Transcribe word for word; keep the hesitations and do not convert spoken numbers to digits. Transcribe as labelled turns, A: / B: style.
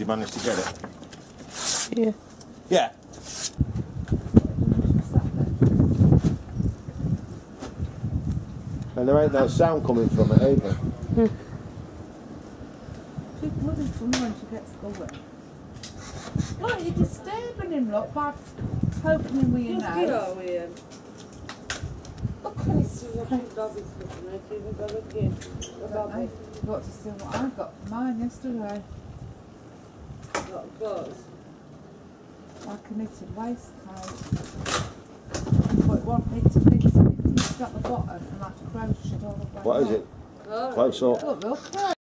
A: managed to get it?
B: Yeah.
A: Yeah. And there ain't no sound coming from it either.
B: Hmm.
C: She's bloody funny when she gets going. Look, you're disturbing him, look, by poking him with your
D: Just get
C: nose.
D: over here. Look at this fucking dog is looking at you. We've got a gift. A bobby.
C: You got to see what I got for mine yesterday.
D: What goes?
C: Like a knitted waistcoat. But it won't need to knit it. It's got the bottom and like a crochet all the way
A: What is
C: up.
A: it?
D: Oh,
A: Close up.
C: Look, look.